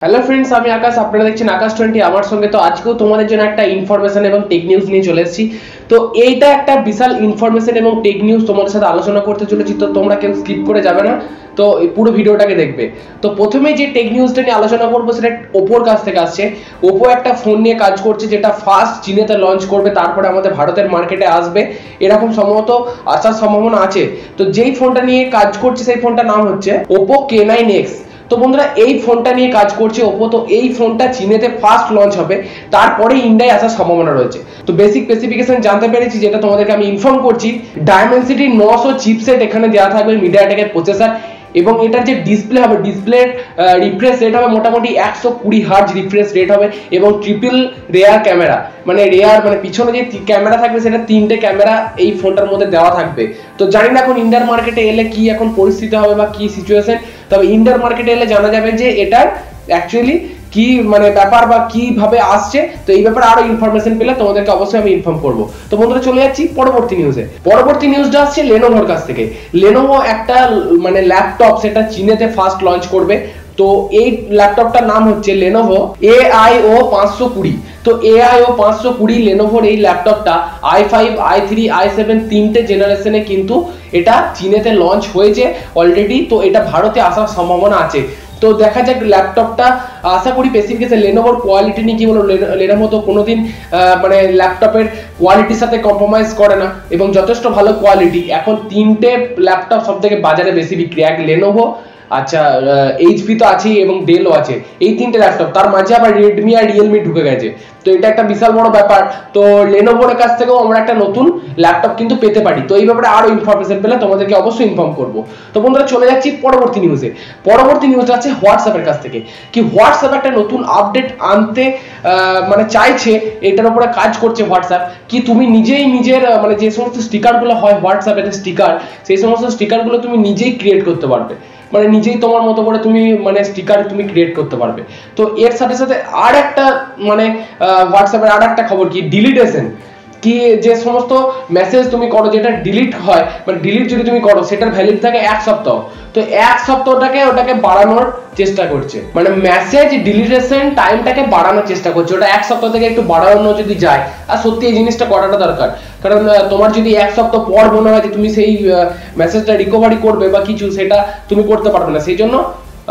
Hello friends, আমি আকাশ। আপনারা দেখছেন আকাশ 20 আমার সঙ্গে। তো আজকেও তোমাদের জন্য একটা ইনফরমেশন এবং টেক নিউজ নিয়ে চলে এসেছি। তো এইটা একটা বিশাল ইনফরমেশন এবং টেক নিউজ তোমাদের সাথে আলোচনা করতে চলেছি, তো তোমরা কেউ স্কিপ করে যাবে না, তো এই পুরো ভিডিওটাকে দেখবে। তো প্রথমে যে টেক নিউজটা নিয়ে আলোচনা করবো সেটা ওপোর কাছ থেকে আসছে। ওপো একটা ফোন নিয়ে কাজ করছে যেটা ফার্স্ট চীনেতে লঞ্চ করবে, তারপরে আমাদের ভারতের মার্কেটে আসবে, এরকম সম্ভবত আসার সম্ভাবনা আছে। তো যেই ফোনটা নিয়ে কাজ করছে সেই ফোনটার নাম হচ্ছে ওপো K9X। তো বন্ধুরা, এই ফোনটা নিয়ে কাজ করছে ওপো। তো এই ফোনটা চীনেতে ফার্স্ট লঞ্চ হবে, তারপরে ইন্ডিয়ায় আসার সম্ভাবনা রয়েছে। তো বেসিক স্পেসিফিকেশন জানতে পেরেছি, যেটা তোমাদেরকে আমি ইনফর্ম করছি। ডায়মেনসিটি 900 চিপসেট এখানে দেওয়া থাকবে, মিডিয়াটেকের প্রসেসর, এবং এটার যে ডিসপ্লে হবে, ডিসপ্লের রিফ্রেশ রেট হবে মোটামুটি 120 হার্জ রিফ্রেশ রেট হবে, এবং ট্রিপল রেয়ার ক্যামেরা, মানে রেয়ার মানে পিছনে যে ক্যামেরা থাকবে সেটা 3টে ক্যামেরা এই ফোনটার মধ্যে দেওয়া থাকবে। তো জানি না এখন ইন্ডিয়ার মার্কেটে এলে কি এখন পরিস্থিতি হবে বা কি সিচুয়েশন, তবে ইন্ডিয়ার মার্কেটে এলে জানা যাবে যে এটার অ্যাকচুয়ালি কি মানে ব্যাপার বা কিভাবে আসছে। তো এই ব্যাপারে আরো ইনফরমেশন পেলে তোমাদেরকে অবশ্যই আমি ইনফর্ম করব। তো বন্ধুরা, চলে যাচ্ছি পরবর্তী নিউজে। পরবর্তী নিউজটা আসছে লেনোভোর কাছ থেকে। লেনোভো একটা মানে ল্যাপটপ, সেটা চীনেতে ফার্স্ট লঞ্চ করবে। তো এই ল্যাপটপটার নাম হচ্ছে লেনোভো AIO 520। তো AIO 520 লেনোভোর এই ল্যাপটপটা i5, i3, i7 তিনটে জেনারেশনে কিন্তু এটা চীনেতে লঞ্চ হয়েছে অলরেডি। তো এটা ভারতে আসার সম্ভাবনা আছে। তো দেখা যাক ল্যাপটপটা, আশা করি স্পেসিফিকেশন লেনোভোর কোয়ালিটি নিয়ে কি বলো, লেনোভো তো কোনোদিন মানে ল্যাপটপের কোয়ালিটির সাথে কম্প্রোমাইজ করে না, এবং যথেষ্ট ভালো কোয়ালিটি। এখন তিনটে ল্যাপটপ সব থেকে বাজারে বেশি বিক্রি, এক লেনোভো, আচ্ছা HP তো আছেই, এবং ডেলও আছে। এই তিনটে ল্যাপটপ, তার মাঝে আবার রেডমি আর রিয়েলমি ঢুকে গেছে। তো এটা একটা বিশাল বড় ব্যাপার। তো লেনোভোর কাছ থেকেও আমরা একটা নতুন ল্যাপটপ কিন্তু পেতে পারি। তো এই ব্যাপারে আরো ইনফরমেশন পেলে তোমাদেরকে অবশ্যই ইনফর্ম করব। তো বন্ধুরা, চলে যাচ্ছি পরবর্তী নিউজে। পরবর্তী নিউজটা আছে হোয়াটসঅ্যাপের কাছ থেকে। কি হোয়াটসঅ্যাপ একটা নতুন আপডেট আনতে মানে চাইছে, এটার উপরে কাজ করছে হোয়াটসঅ্যাপ। কি তুমি নিজেই নিজের মানে যে সমস্ত স্টিকারগুলো হয় হোয়াটসঅ্যাপের স্টিকার, সেই সমস্ত স্টিকারগুলো তুমি নিজেই ক্রিয়েট করতে পারবে, মানে নিজেই তোমার মতো করে তুমি মানে স্টিকার তুমি ক্রিয়েট করতে পারবে। তো এর সাথে সাথে আর একটা মানে হোয়াটসঅ্যাপের আর একটা খবর, কি ডিলিটেশন, কি যে সমস্ত মেসেজ তুমি করো যেটা ডিলিট হয়, মানে ডিলিট যদি তুমি করো সেটার ভ্যালিড থাকে 1 সপ্তাহ। তো 1 সপ্তাহটাকে ওটাকে বাড়ানোর চেষ্টা করছে, মানে মেসেজ ডিলিটেশন টাইমটাকে বাড়ানোর চেষ্টা করছে। ওটা 1 সপ্তাহ থেকে একটু বাড়ানো যদি যায়, আর সত্যি এই জিনিসটা করাটা দরকার। কারণ তোমার যদি 1 সপ্তাহ পর মনে হয় যে তুমি সেই মেসেজটা রিকভারি করবে বা কিছু, সেটা তুমি করতে পারবে না। সেই জন্য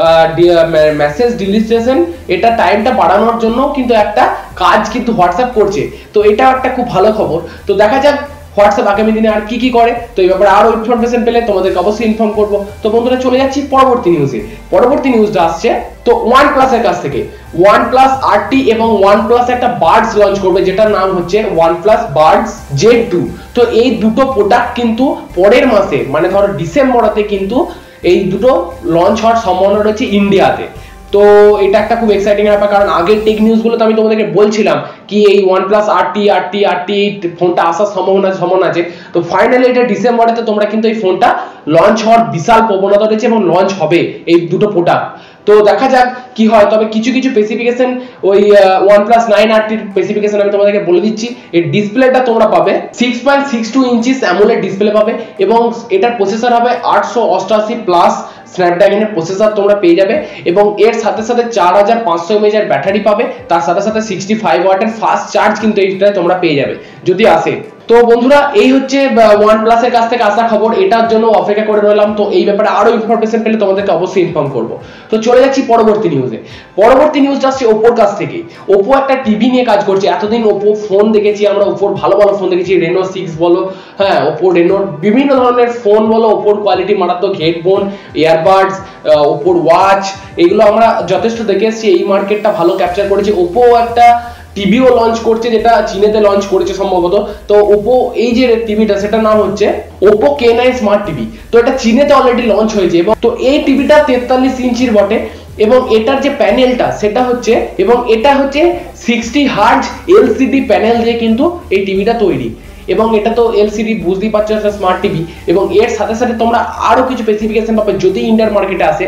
মেসেজ ডিলিটেশন এটা টাইমটা বাড়ানোর জন্য কিন্তু একটা কাজ কিন্তু হোয়াটসঅ্যাপ করছে। তো এটা একটা খুব ভালো খবর। তো দেখা যাক হোয়াটসঅ্যাপ আগামী দিনে আর কি কি করে। তো এই ব্যাপারে আরো ইনফরমেশন পেলে তোমাদেরকে অবশ্যই ইনফর্ম করবো। তো বন্ধুরা, চলে যাচ্ছি পরবর্তী নিউজে। পরবর্তী নিউজটা আসছে তো OnePlus এর কাছ থেকে। OnePlus RT এবং OnePlus একটা বাডস লঞ্চ করবে, যেটার নাম হচ্ছে OnePlus Buds Z2। তো এই দুটো প্রোডাক্ট কিন্তু পরের মাসে, মানে ধরো ডিসেম্বরেতে কিন্তু এই দুটো লঞ্চ হওয়ার সম্ভাবনা রয়েছে ইন্ডিয়াতে। তো এটা একটা খুব এক্সাইটিং ব্যাপার, কারণ আগের টেক নিউজগুলো তো আমি তোমাদেরকে বলছিলাম কি এই OnePlus RT এই ফোনটা আসার সম্ভাবনা আছে। তো ফাইনালি এটা ডিসেম্বরেতে তোমরা কিন্তু এই ফোনটা লঞ্চ হওয়ার বিশাল প্রবণতা রয়েছে, এবং লঞ্চ হবে এই দুটো প্রোডাক্ট। তো দেখা যাক কি হয়। তবে কিছু কিছু স্পেসিফিকেশন ওই OnePlus 9RT এর স্পেসিফিকেশন আমি তোমাদেরকে বলে দিচ্ছি। এর ডিসপ্লেটা তোমরা পাবে 6.62 ইঞ্চিস অ্যামোলেড ডিসপ্লে পাবে, এবং এটার প্রসেসর হবে 888 প্লাস স্ন্যাপড্রাগনের প্রসেসর তোমরা পেয়ে যাবে, এবং এর সাথে সাথে 4500 mAh এর ব্যাটারি পাবে। তার সাথে সাথে 65 ওয়াটের ফাস্ট চার্জ কিন্তু এইটা তোমরা পেয়ে যাবে যদি আসে। তো বন্ধুরা, এই হচ্ছে OnePlus এর কাছ থেকে আসা খবর। এটার জন্য অপেক্ষা করে রইলাম। তো এই ব্যাপারে আরো ইনফরমেশন পেলে তোমাদেরকে অবশ্যই ইনফর্ম করব। তো চলে যাচ্ছি পরবর্তী নিউজে। পরবর্তী নিউজটা আসছে ওপোর কাছ থেকে। ওপো একটা টিভি নিয়ে কাজ করছে। এতদিন ওপো ফোন দেখেছি আমরা, ওপোর ভালো ভালো ফোন দেখেছি, রেনো 6 বলো, হ্যাঁ ওপো রেনোর বিভিন্ন ধরনের ফোন বলো, ওপোর কোয়ালিটি মারাত্মক, হেডফোন, ইয়ারবাডস, ওপোর ওয়াচ, এগুলো আমরা যথেষ্ট দেখে এসেছি। এই মার্কেটটা ভালো ক্যাপচার করেছে। ওপো একটা টিভিও লঞ্চ করছে, যেটা চীনেতে লঞ্চ করেছে সম্ভবত। তো ওপো এই যে টিভিটা, সেটার নাম হচ্ছে ওপো K9 স্মার্ট টিভি। তো এটা চীনেতে অলরেডি লঞ্চ হয়েছে, এবং তো এই টিভিটা 43 ইঞ্চির বটে, এবং এটার যে প্যানেলটা সেটা হচ্ছে, এবং এটা হচ্ছে 60 হার্জ LCD প্যানেল দিয়ে কিন্তু এই টিভিটা তৈরি, এবং এটা তো LCD বুঝতেই পারছো, একটা স্মার্ট টিভি। এবং এর সাথে সাথে তোমরা আরো কিছু স্পেসিফিকেশন পাবে যদি ইন্ডিয়ার মার্কেটে আসে।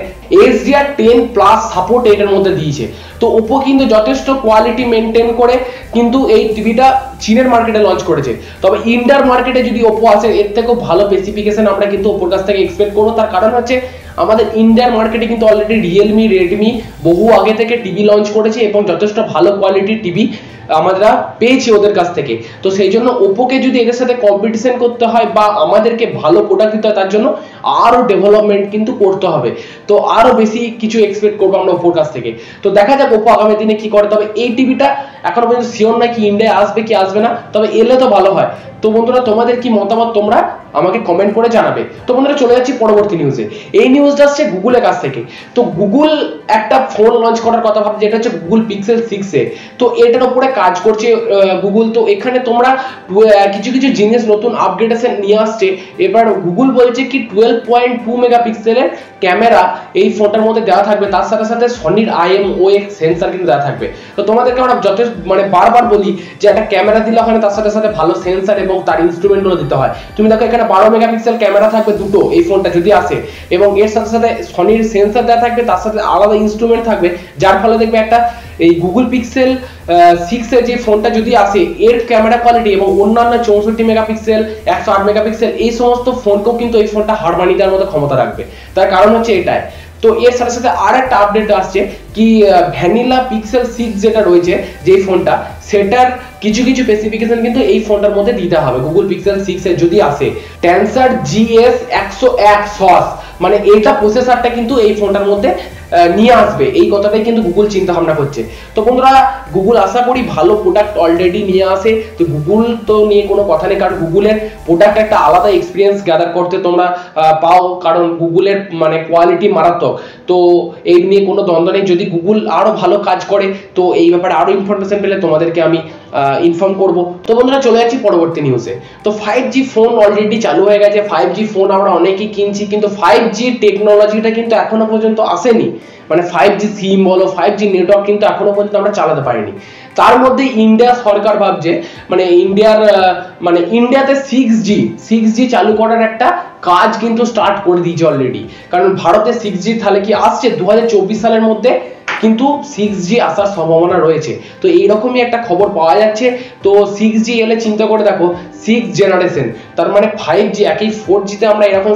HDR10+ সাপোর্ট এটার মধ্যে দিয়েছে। তো ওপো কিন্তু যথেষ্ট কোয়ালিটি মেনটেন করে কিন্তু এই টিভিটা চীনের মার্কেটে লঞ্চ করেছে। তবে ইন্ডিয়ার মার্কেটে যদি ওপো আসে, এর থেকেও ভালো স্পেসিফিকেশন আমরা কিন্তু ওপোর কাছ থেকে এক্সপেক্ট করবো। তার কারণ হচ্ছে আমাদের ইন্ডিয়ার মার্কেটে কিন্তু অলরেডি রিয়েলমি, রেডমি বহু আগে থেকে টিভি লঞ্চ করেছে এবং যথেষ্ট ভালো কোয়ালিটির টিভি আমরা পেয়েছি ওদের কাছ থেকে। তো সেই জন্য ওপোকে যদি এদের সাথে কম্পিটিশন করতে হয় বা আমাদেরকে ভালো প্রোডাক্ট দিতে হয়, তার জন্য আরো ডেভেলপমেন্ট কিন্তু করতে হবে। তো আরো বেশি কিছু এক্সপেক্ট করবো আমরা ওপোর কাছ থেকে। তো দেখা যাক ওপো আগামী দিনে কি করে। তবে এই টিভিটা এখনো পর্যন্ত শিওর না কি ইন্ডিয়া আসবে কি আসবে না, তবে এলে তো ভালো হয়। তো বন্ধুরা তোমাদের কি মতামত তোমরা আমাকে কমেন্ট করে জানাবে। তো বন্ধুরা চলে যাচ্ছি পরবর্তী নিউজে। এই নিউজটা আসছে গুগলের কাছ থেকে। তো গুগল একটা ফোন লঞ্চ করার কথা ভাবছে, যেটা হচ্ছে গুগল পিক্সেল 6a। তো এটার উপরে কাজ করছে গুগল। তো এখানে তোমরা কিছু কিছু জিনিস নতুন আপগ্রেডেশন নিয়ে আসছে। এবার গুগল বলছে কি 12.2 মেগাপিক্সেলের ক্যামেরা এই ফোনটার মধ্যে দেওয়া থাকবে, তার সাথে সাথে সনির IMOX সেন্সর কিন্তু দেওয়া থাকবে। তো তোমাদেরকে আমরা যথেষ্ট বারবার বলি যে একটা ক্যামেরা দিলে হয় না, তার সাথে সাথে ভালো সেন্সর এবং তার ইনস্ট্রুমেন্টগুলো দিতে হয়। তুমি দেখো এখানে 12 মেগাপিক্সেল ক্যামেরা থাকবে দুটো এই ফোনটা যদি আসে, এবং এর সাথে সাথে সনির সেন্সর দেওয়া থাকবে, তার সাথে আলাদা ইনস্ট্রুমেন্ট থাকবে, যার ফলে দেখবে একটা এই গুগল পিক্সেল 6 এর যে ফোনটা যদি আসে এর ক্যামেরা কোয়ালিটি এবং অন্যান্য 64 মেগাপিক্সেল, 108 মেগাপিক্সেল এই সমস্ত ফোনকেও কিন্তু এই ফোনটা হার মানিয়ে দেওয়ার মতো ক্ষমতা রাখবে। তার কারণ হচ্ছে এটাই। তো এর সাথে সাথে আর একটা আপডেট আসছে কি ভ্যানিলা পিক্সেল 6 যেটা রয়েছে যে ফোনটা, সেটার কিছু কিছু স্পেসিফিকেশন কিন্তু এই ফোনটার মধ্যে দিতে হবে গুগল পিক্সেল 6 এর যদি আসে। টেনসর GS 101 সস মানে এইটা প্রসেসরটা কিন্তু এই ফোনটার মধ্যে নিয়ে আসবে, এই কথাটাই কিন্তু গুগল চিন্তা ভাবনা করছে। তো বন্ধুরা গুগল আশা করি ভালো প্রোডাক্ট অলরেডি নিয়ে আসে। তো গুগল তো নিয়ে কোনো কথা নেই, কারণ গুগলের প্রোডাক্ট একটা আলাদা এক্সপিরিয়েন্স গ্যাদার করতে তোমরা পাও, কারণ গুগলের মানে কোয়ালিটি মারাত্মক। তো এই নিয়ে কোনো দ্বন্দ্ব নেই। যদি গুগল আরো ভালো কাজ করে তো এই ব্যাপারে আরো ইনফরমেশন পেলে তোমাদেরকে আমি ইনফর্ম করব। তো বন্ধুরা চলে যাচ্ছি পরবর্তী নিউজে। তো 5G ফোন অলরেডি চালু হয়ে গেছে। 5G ফোন আমরা অনেকেই কিনছি, কিন্তু 5G টেকনোলজিটা কিন্তু এখনো পর্যন্ত আসেনি। মানে 5G সিম বলো, 5G নেটওয়ার্ক কিন্তু এখনো পর্যন্ত আমরা চালাতে পারিনি। তার মধ্যে ইন্ডিয়া সরকার ভাবছে মানে ইন্ডিয়াতে 6G চালু করার একটা কাজ কিন্তু স্টার্ট করে দিয়েছে অলরেডি। কারণ ভারতে 6G তাহলে কি আসছে 2024 সালের মধ্যে কিন্তু 6G আসার সম্ভাবনা রয়েছে। তো এইরকমই একটা খবর পাওয়া যাচ্ছে। তো 6G এলে চিন্তা করে দেখো 6 জেনারেশন, তার মানে 5G একই 4G তে আমরা এরকম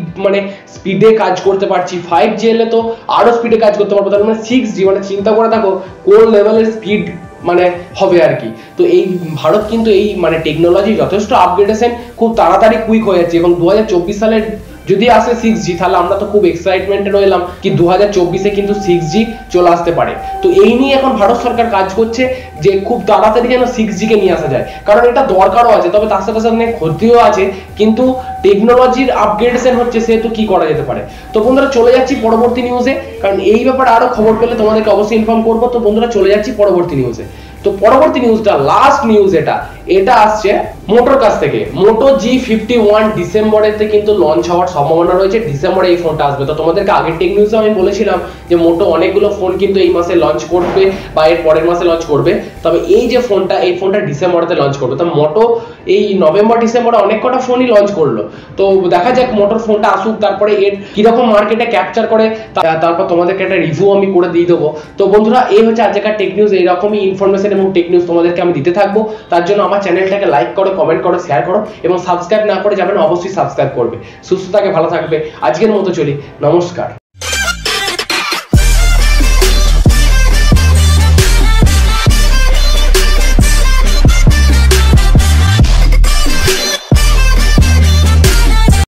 স্পিডে কাজ করতে পারছি, 5G এলে তো আরো স্পিডে কাজ করতে পারবো। তার মানে 6G মানে চিন্তা করে দেখো কোন লেভেলের স্পিড মানে হবে আর কি। তো এই ভারত কিন্তু এই মানে টেকনোলজি যথেষ্ট আপগ্রেডেশন খুব তাড়াতাড়ি কুইক হয়ে যাচ্ছে, এবং 2024 সালের যদি আসে 6G তাহলে আমরা তো খুব এক্সাইটমেন্টে রইলাম কি 2024-এ কিন্তু 6G চলে আসতে পারে। তো এই নিয়ে এখন ভারত সরকার কাজ করছে যে খুব তাড়াতাড়ি যেন 6G কে নিয়ে আসা যায়, কারণ এটা দরকারও আছে, তবে তার সাথে সাথে ক্ষতিও আছে। কিন্তু টেকনোলজির আপগ্রেডেশন হচ্ছে সেহেতু কি করা যেতে পারে। তো বন্ধুরা চলে যাচ্ছি পরবর্তী নিউজে, কারণ এই ব্যাপারে আরো খবর পেলে তোমাদেরকে অবশ্যই ইনফর্ম করবো। তো বন্ধুরা চলে যাচ্ছি পরবর্তী নিউজে। তো পরবর্তী নিউজটা লাস্ট নিউজ, এটা আসছে মোটোর কাছ থেকে। মোটো G51 ডিসেম্বরেতে কিন্তু লঞ্চ হওয়ার সম্ভাবনা রয়েছে, ডিসেম্বরে এই ফোনটা আসবে। তো তোমাদেরকে আগের টেক নিউজে আমি বলেছিলাম যে মোটো অনেকগুলো ফোন কিন্তু এই মাসে লঞ্চ করবে বা এর পরের মাসে লঞ্চ করবে, তবে এই যে ফোনটা এই ফোনটা ডিসেম্বরেতে লঞ্চ করবে। তো মোটো এই নভেম্বর ডিসেম্বরে অনেক কটা ফোনই লঞ্চ করলো। তো দেখা যাক মোটোর ফোনটা আসুক, তারপরে এর কিরকম মার্কেটে ক্যাপচার করে তারপর তোমাদেরকে একটা রিভিউ আমি করে দিয়ে দেবো। তো বন্ধুরা এই হচ্ছে আজকের টেক নিউজ। এইরকমই ইনফরমেশন এবং টেক নিউজ তোমাদেরকে আমি দিতে থাকবো। তার জন্য আমার চ্যানেলটাকে লাইক করো, কমেন্ট করো, শেয়ার করো, এবং সাবস্ক্রাইব না করে যাবেন অবশ্যই সাবস্ক্রাইব করবে। সুস্থ থাকে, ভালো থাকবে। আজকের মতো চলি, নমস্কার।